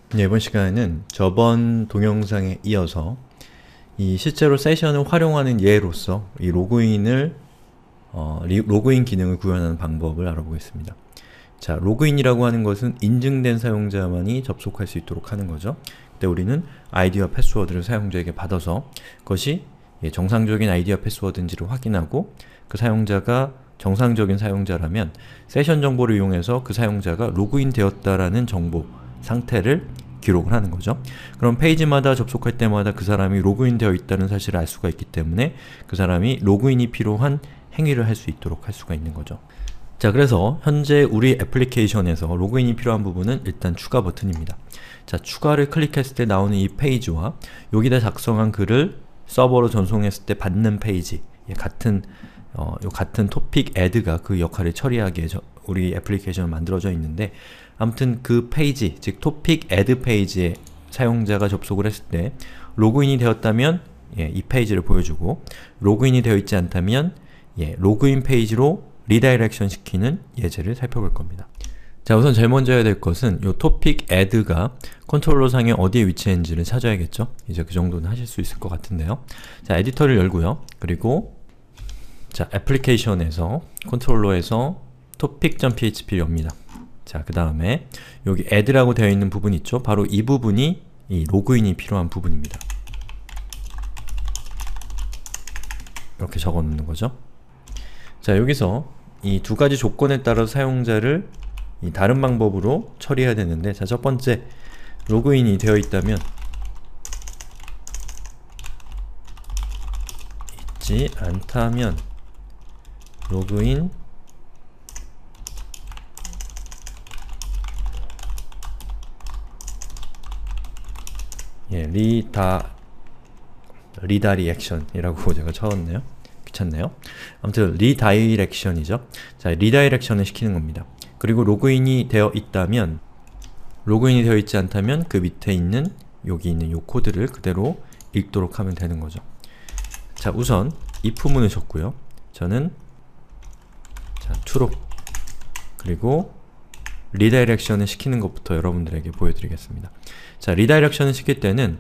네, 이번 시간에는 저번 동영상에 이어서 이 실제로 세션을 활용하는 예로서 이 로그인 기능을 구현하는 방법을 알아보겠습니다. 자, 로그인이라고 하는 것은 인증된 사용자만이 접속할 수 있도록 하는 거죠. 그때 우리는 아이디와 패스워드를 사용자에게 받아서 그것이 정상적인 아이디와 패스워드인지를 확인하고 그 사용자가 정상적인 사용자라면 세션 정보를 이용해서 그 사용자가 로그인 되었다라는 정보, 상태를 기록을 하는 거죠. 그럼 페이지마다 접속할 때마다 그 사람이 로그인 되어 있다는 사실을 알 수가 있기 때문에 그 사람이 로그인이 필요한 행위를 할 수 있도록 할 수가 있는 거죠. 자, 그래서 현재 우리 애플리케이션에서 로그인이 필요한 부분은 일단 추가 버튼입니다. 자, 추가를 클릭했을 때 나오는 이 페이지와 여기다 작성한 글을 서버로 전송했을 때 받는 페이지, 같은 토픽 애드가 그 역할을 처리하기 위해 우리 애플리케이션은 만들어져 있는데, 아무튼 그 페이지, 즉 토픽 애드 페이지에 사용자가 접속을 했을 때 로그인이 되었다면 이 페이지를 보여주고, 로그인이 되어 있지 않다면 로그인 페이지로 리다이렉션 시키는 예제를 살펴볼 겁니다. 자, 우선 제일 먼저 해야 될 것은 이 토픽 애드가 컨트롤러 상에 어디에 위치했는지를 찾아야겠죠? 이제 그 정도는 하실 수 있을 것 같은데요. 자, 에디터를 열고요. 그리고 자, 애플리케이션에서 컨트롤러에서 topic.php를 엽니다. 자, 그 다음에 여기 add라고 되어 있는 부분 있죠? 바로 이 부분이 이 로그인이 필요한 부분입니다. 이렇게 적어 놓는 거죠. 자, 여기서 이 두 가지 조건에 따라 사용자를 이 다른 방법으로 처리해야 되는데, 자, 첫 번째, 로그인이 되어 있다면 있지 않다면 로그인 리다이렉션이라고 제가 적었네요. 귀찮네요. 아무튼 리다이렉션이죠. 자, 리다이렉션을 시키는 겁니다. 그리고 로그인이 되어 있다면, 로그인이 되어 있지 않다면 그 밑에 있는 여기 있는 요 코드를 그대로 읽도록 하면 되는 거죠. 자, 우선 if문을 줬고요. 저는 true로, 그리고 리다이렉션을 시키는 것부터 여러분들에게 보여드리겠습니다. 자, 리다이렉션을 시킬 때는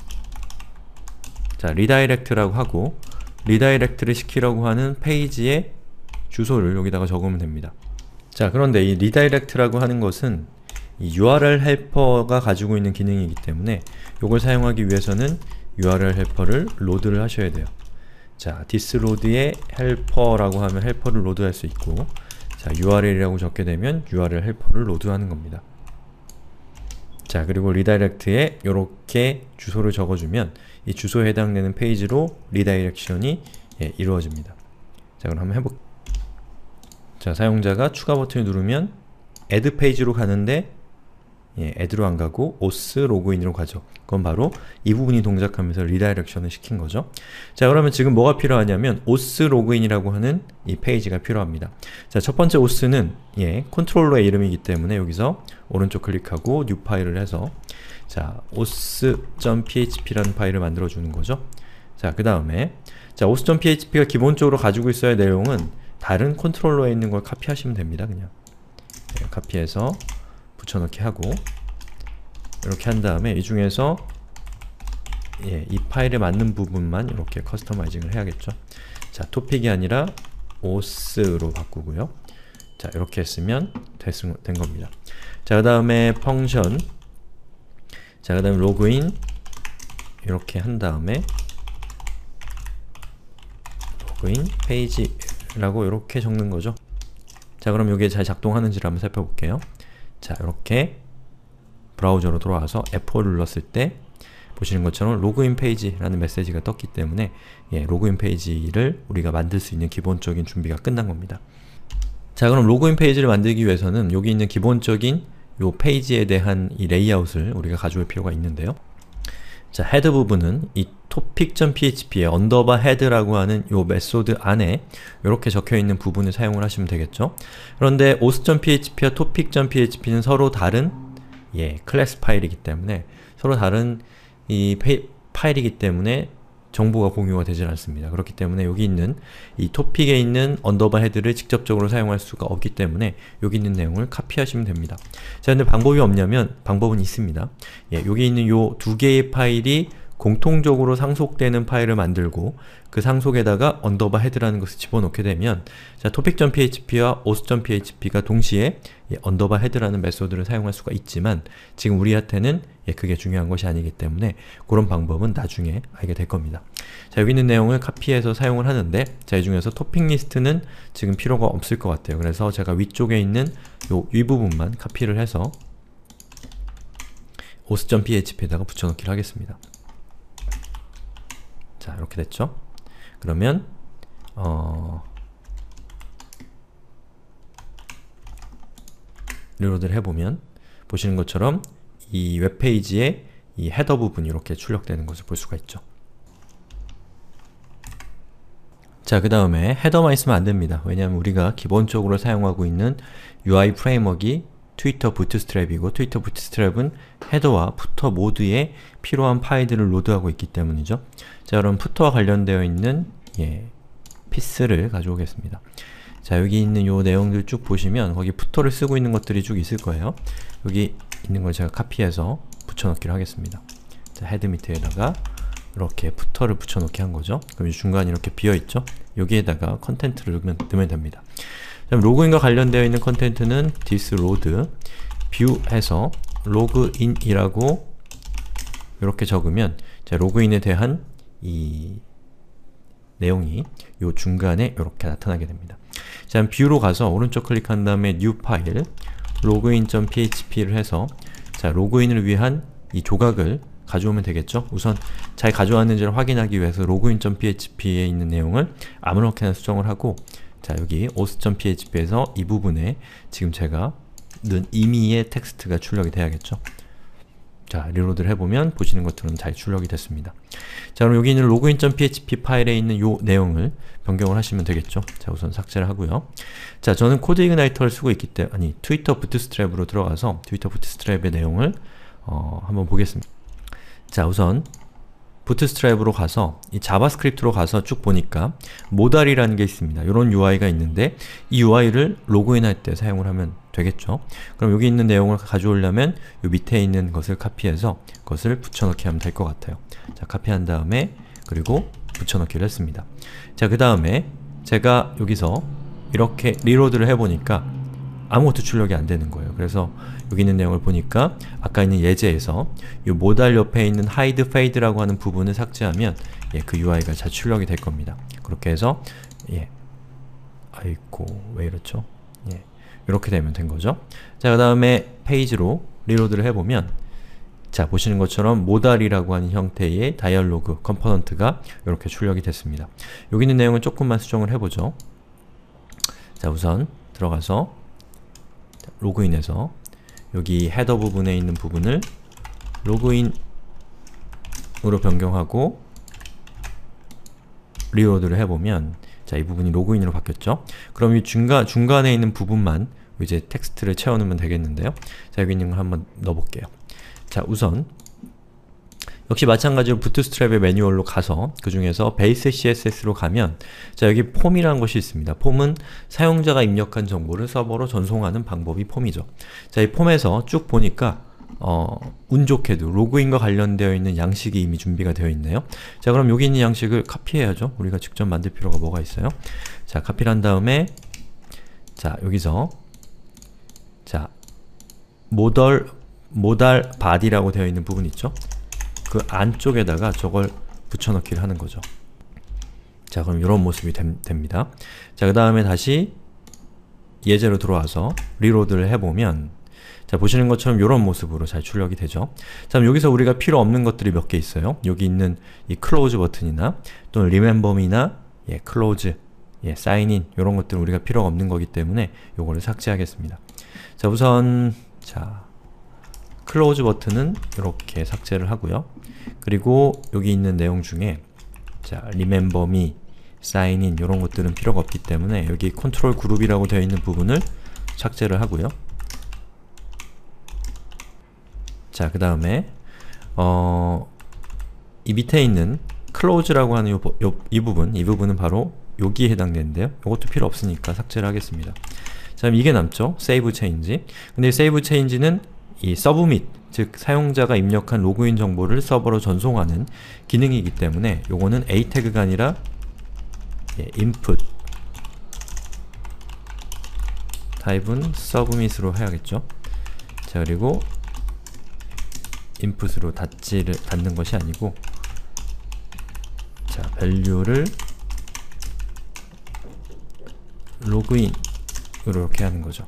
자, 리다이렉트라고 하고, 리다이렉트를 시키려고 하는 페이지의 주소를 여기다가 적으면 됩니다. 자, 그런데 이 리다이렉트라고 하는 것은 이 URL 헬퍼가 가지고 있는 기능이기 때문에 이걸 사용하기 위해서는 URL 헬퍼를 로드를 하셔야 돼요. 자, thisload의 헬퍼라고 하면 헬퍼를 로드할 수 있고, 자, URL이라고 적게 되면 URL 헬퍼를 로드하는 겁니다. 자, 그리고 리다이렉트에 이렇게 주소를 적어주면 이 주소에 해당되는 페이지로 리다이렉션이 이루어집니다. 자, 그럼 한번 해볼게요. 자, 사용자가 추가 버튼을 누르면 add 페이지로 가는데 add로 안 가고 auth 로그인으로 가죠. 그건 바로 이 부분이 동작하면서 리다이렉션을 시킨 거죠. 자, 그러면 지금 뭐가 필요하냐면 auth 로그인이라고 하는 이 페이지가 필요합니다. 자, 첫 번째 auth는 컨트롤러의 이름이기 때문에 여기서 오른쪽 클릭하고 new 파일을 해서 자, auth.php라는 파일을 만들어 주는 거죠. 자, 그 다음에 자, auth.php가 기본적으로 가지고 있어야 할 내용은 다른 컨트롤러에 있는 걸 카피하시면 됩니다. 그냥 카피해서 붙여넣기 하고, 이렇게 한 다음에 이 중에서 이 파일에 맞는 부분만 이렇게 커스터마이징을 해야겠죠. 자, 토픽이 아니라 auth로 바꾸고요. 자, 이렇게 했으면 된 겁니다. 자, 그 다음에 펑션, 자, 그 다음에 로그인 이렇게 한 다음에 로그인 페이지라고 이렇게 적는 거죠. 자, 그럼 이게 잘 작동하는지를 한번 살펴볼게요. 자, 이렇게 브라우저로 돌아와서 F4를 눌렀을 때 보시는 것처럼 로그인 페이지라는 메시지가 떴기 때문에 로그인 페이지를 우리가 만들 수 있는 기본적인 준비가 끝난 겁니다. 자, 그럼 로그인 페이지를 만들기 위해서는 여기 있는 기본적인 요 페이지에 대한 이 레이아웃을 우리가 가져올 필요가 있는데요. 자, 헤드 부분은 이 topic.php의 언더바 헤드라고 하는 요 메소드 안에 이렇게 적혀있는 부분을 사용을 하시면 되겠죠. 그런데 auth.php와 topic.php는 서로 다른 클래스 파일이기 때문에, 서로 다른 이 파일이기 때문에 정보가 공유가 되질 않습니다. 그렇기 때문에 여기 있는 이 토픽에 있는 언더바 헤드를 직접적으로 사용할 수가 없기 때문에 여기 있는 내용을 카피하시면 됩니다. 자, 근데 방법이 없냐면 방법은 있습니다. 예, 여기 있는 요 두 개의 파일이 공통적으로 상속되는 파일을 만들고 그 상속에다가 언더바 헤드라는 것을 집어넣게 되면 자, topic.php와 auth.php가 동시에 언더바 헤드라는 메소드를 사용할 수가 있지만 지금 우리한테는 그게 중요한 것이 아니기 때문에 그런 방법은 나중에 알게 될 겁니다. 자, 여기 있는 내용을 카피해서 사용을 하는데 자, 이 중에서 토픽 리스트는 지금 필요가 없을 것 같아요. 그래서 제가 위쪽에 있는 요 윗부분만 카피를 해서 auth.php에다가 붙여넣기를 하겠습니다. 자, 이렇게 됐죠? 그러면 리로드를 해보면 보시는 것처럼 이 웹페이지의 이 헤더 부분이 이렇게 출력되는 것을 볼 수가 있죠. 자, 그 다음에 헤더만 있으면 안됩니다. 왜냐하면 우리가 기본적으로 사용하고 있는 UI 프레임워크이 트위터 부트스트랩이고 트위터 부트스트랩은 헤더와 푸터 모두에 필요한 파일들을 로드하고 있기 때문이죠. 자, 그럼 푸터와 관련되어 있는 피스를 가져오겠습니다. 자, 여기 있는 요 내용들 쭉 보시면 거기 푸터를 쓰고 있는 것들이 쭉 있을 거예요. 여기 있는 걸 제가 카피해서 붙여넣기를 하겠습니다. 자, 헤드 밑에다가 이렇게 푸터를 붙여넣기 한 거죠. 그럼 중간이 이렇게 비어있죠? 여기에다가 컨텐트를 넣으면 됩니다. 그럼 로그인과 관련되어 있는 컨텐트는 this load view 해서 로그인이라고 이렇게 적으면 자, 로그인에 대한 이 내용이 요 중간에 이렇게 나타나게 됩니다. 자, 뷰로 가서 오른쪽 클릭한 다음에 new 파일 login.php를 해서 자, 로그인을 위한 이 조각을 가져오면 되겠죠? 우선 잘 가져왔는지를 확인하기 위해서 login.php에 있는 내용을 아무렇게나 수정을 하고 자, 여기 auth.php에서 이 부분에 지금 제가 넣은 임의의 텍스트가 출력이 돼야겠죠? 자, 리로드를 해보면 보시는 것처럼 잘 출력이 됐습니다. 자, 그럼 여기 있는 login.php 파일에 있는 요 내용을 변경을 하시면 되겠죠? 자, 우선 삭제를 하고요. 자, 저는 코드 이그나이터를 쓰고 있기 때문에 아니, 트위터 부트스트랩으로 들어가서 트위터 부트스트랩의 내용을 한번 보겠습니다. 자, 우선 부트스트랩으로 가서 이 자바스크립트로 가서 쭉 보니까 모달이라는 게 있습니다. 이런 UI가 있는데 이 UI를 로그인할 때 사용을 하면 되겠죠. 그럼 여기 있는 내용을 가져오려면 이 밑에 있는 것을 카피해서 그것을 붙여넣기 하면 될 것 같아요. 자, 카피한 다음에 그리고 붙여넣기를 했습니다. 자, 그 다음에 제가 여기서 이렇게 리로드를 해보니까 아무것도 출력이 안 되는 거예요. 그래서 여기 있는 내용을 보니까 아까 있는 예제에서 이 모달 옆에 있는 hide fade라고 하는 부분을 삭제하면 그 UI가 잘 출력이 될 겁니다. 그렇게 해서 아이고 왜 이렇죠? 이렇게 되면 된 거죠. 자, 그 다음에 페이지로 리로드를 해보면 자, 보시는 것처럼 모달이라고 하는 형태의 다이얼로그 컴포넌트가 이렇게 출력이 됐습니다. 여기 있는 내용은 조금만 수정을 해보죠. 자, 우선 들어가서 로그인해서 여기 헤더 부분에 있는 부분을 로그인으로 변경하고 리로드를 해보면 자, 이 부분이 로그인으로 바뀌었죠? 그럼 이 중간에 있는 부분만 이제 텍스트를 채워넣으면 되겠는데요. 자, 여기 있는 걸 한번 넣어볼게요. 자, 우선 역시 마찬가지로 부트스트랩의 매뉴얼로 가서 그 중에서 베이스 CSS로 가면 자, 여기 폼이라는 것이 있습니다. 폼은 사용자가 입력한 정보를 서버로 전송하는 방법이 폼이죠. 자, 이 폼에서 쭉 보니까 운 좋게도 로그인과 관련되어 있는 양식이 이미 준비가 되어 있네요. 자, 그럼 여기 있는 양식을 카피해야죠. 우리가 직접 만들 필요가 뭐가 있어요? 자, 카피를 한 다음에 자, 여기서 자, 모달 body라고 되어 있는 부분 있죠? 그 안쪽에다가 저걸 붙여넣기를 하는 거죠. 자, 그럼 이런 모습이 됩니다. 자, 그 다음에 다시 예제로 들어와서 리로드를 해보면 자, 보시는 것처럼 이런 모습으로 잘 출력이 되죠. 자, 그럼 여기서 우리가 필요 없는 것들이 몇 개 있어요. 여기 있는 이 클로즈 버튼이나 또는 rememberme나 클로즈, 사인인 이런 것들은 우리가 필요가 없는 거기 때문에 요거를 삭제하겠습니다. 자, 우선 자, 클로즈 버튼은 이렇게 삭제를 하고요. 그리고 여기 있는 내용 중에 자, remember me, sign in 이런 것들은 필요가 없기 때문에 여기 컨트롤 그룹이라고 되어 있는 부분을 삭제를 하고요. 자, 그 다음에 이 밑에 있는 close라고 하는 이 부분은 바로 여기에 해당되는데요. 이것도 필요 없으니까 삭제를 하겠습니다. 자, 그럼 이게 남죠? save change. 근데 save change는 이 submit, 즉 사용자가 입력한 로그인 정보를 서버로 전송하는 기능이기 때문에 요거는 a 태그가 아니라 input 타입은 submit으로 해야겠죠. 자, 그리고 input으로 닫는 것이 아니고, 자, value를 로그인으로 이렇게 하는 거죠.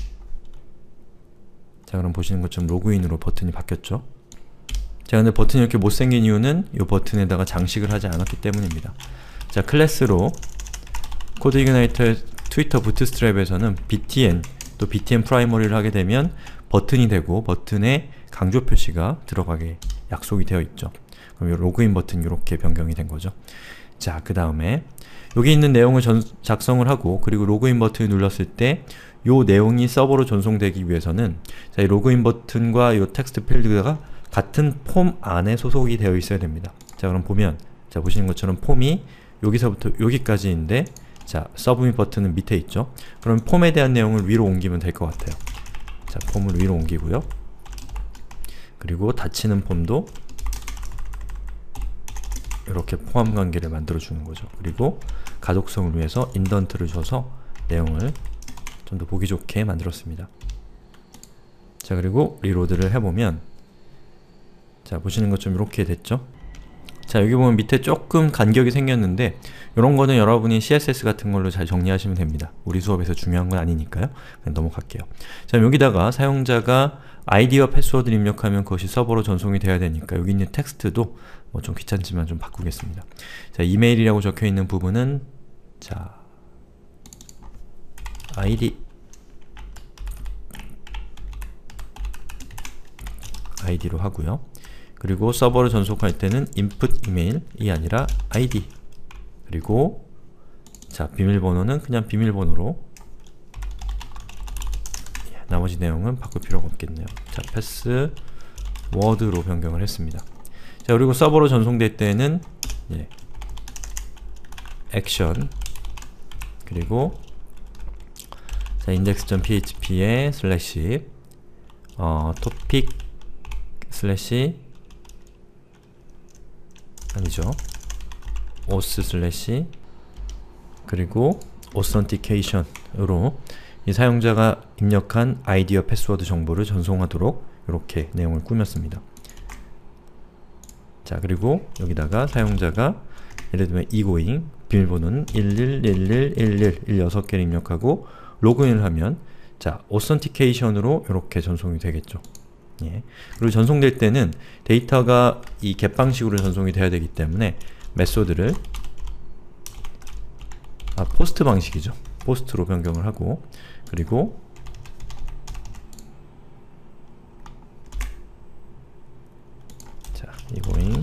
자, 그럼 보시는 것처럼 로그인으로 버튼이 바뀌었죠. 자, 근데 버튼이 이렇게 못생긴 이유는 이 버튼에다가 장식을 하지 않았기 때문입니다. 자, 클래스로 코드 이그나이터 트위터 부트스트랩에서는 btn 또 btn 프라이머리를 하게 되면 버튼이 되고 버튼에 강조 표시가 들어가게 약속이 되어 있죠. 그럼 이 로그인 버튼 이렇게 변경이 된 거죠. 자, 그 다음에 여기 있는 내용을 작성을 하고, 그리고 로그인 버튼을 눌렀을 때 이 내용이 서버로 전송되기 위해서는, 자, 이 로그인 버튼과 이 텍스트 필드가 같은 폼 안에 소속이 되어 있어야 됩니다. 자, 그럼 보면, 자, 보시는 것처럼 폼이 여기서부터 여기까지인데, 자, 서브밋 버튼은 밑에 있죠. 그럼 폼에 대한 내용을 위로 옮기면 될 것 같아요. 자, 폼을 위로 옮기고요. 그리고 닫히는 폼도 이렇게 포함 관계를 만들어 주는 거죠. 그리고 가독성을 위해서 인던트를 줘서 내용을 좀 더 보기 좋게 만들었습니다. 자, 그리고 리로드를 해보면, 자, 보시는 것처럼 이렇게 됐죠. 자, 여기 보면 밑에 조금 간격이 생겼는데 이런 거는 여러분이 CSS 같은 걸로 잘 정리하시면 됩니다. 우리 수업에서 중요한 건 아니니까요. 그냥 넘어갈게요. 자, 여기다가 사용자가 아이디와 패스워드를 입력하면 그것이 서버로 전송이 돼야 되니까 여기 있는 텍스트도 뭐 좀 귀찮지만 좀 바꾸겠습니다. 자, 이메일이라고 적혀 있는 부분은, 자, id로 하고요. 그리고 서버로 전송할 때는 input email이 아니라 id, 그리고 자, 비밀번호는 그냥 비밀번호로, 나머지 내용은 바꿀 필요가 없겠네요. 자, 패스워드로 변경을 했습니다. 자, 그리고 서버로 전송될 때는 액션, 그리고 자, index.php에 슬래시 topic 슬래시 아니죠, auth 슬래시 그리고 authentication으로 이 사용자가 입력한 아이디와 패스워드 정보를 전송하도록 이렇게 내용을 꾸몄습니다. 자, 그리고 여기다가 사용자가 예를 들면 egoing, 비밀번호는 111111 6개를 입력하고 로그인을 하면, 자, authentication으로 이렇게 전송이 되겠죠. 예. 그리고 전송될 때는 데이터가 이 get 방식으로 전송이 돼야 되기 때문에 메소드를 포스트 방식이죠. 포스트로 변경을 하고, 그리고 자, egoing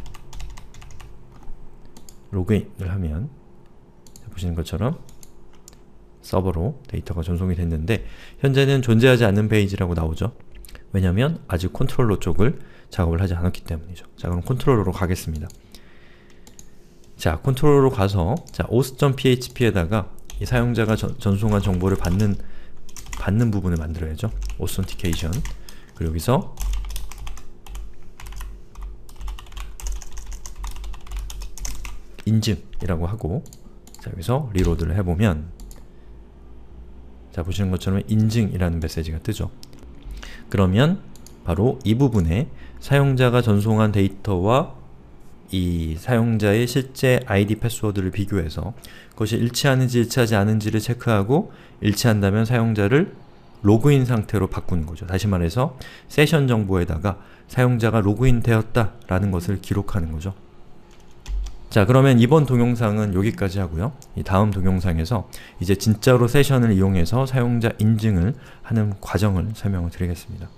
로그인을 하면 보시는 것처럼 서버로 데이터가 전송이 됐는데 현재는 존재하지 않는 페이지라고 나오죠. 왜냐면 아직 컨트롤러 쪽을 작업을 하지 않았기 때문이죠. 자, 그럼 컨트롤러로 가겠습니다. 자, 컨트롤러로 가서, 자, auth.php에다가 이 사용자가 전송한 정보를 받는 부분을 만들어야죠. authentication. 그리고 여기서 인증이라고 하고, 자, 여기서 리로드를 해보면, 자, 보시는 것처럼 인증이라는 메시지가 뜨죠. 그러면 바로 이 부분에 사용자가 전송한 데이터와 이 사용자의 실제 아이디 패스워드를 비교해서 그것이 일치하는지 일치하지 않은지를 체크하고, 일치한다면 사용자를 로그인 상태로 바꾸는 거죠. 다시 말해서 세션 정보에다가 사용자가 로그인 되었다 라는 것을 기록하는 거죠. 자, 그러면 이번 동영상은 여기까지 하고요. 이 다음 동영상에서 이제 진짜로 세션을 이용해서 사용자 인증을 하는 과정을 설명을 드리겠습니다.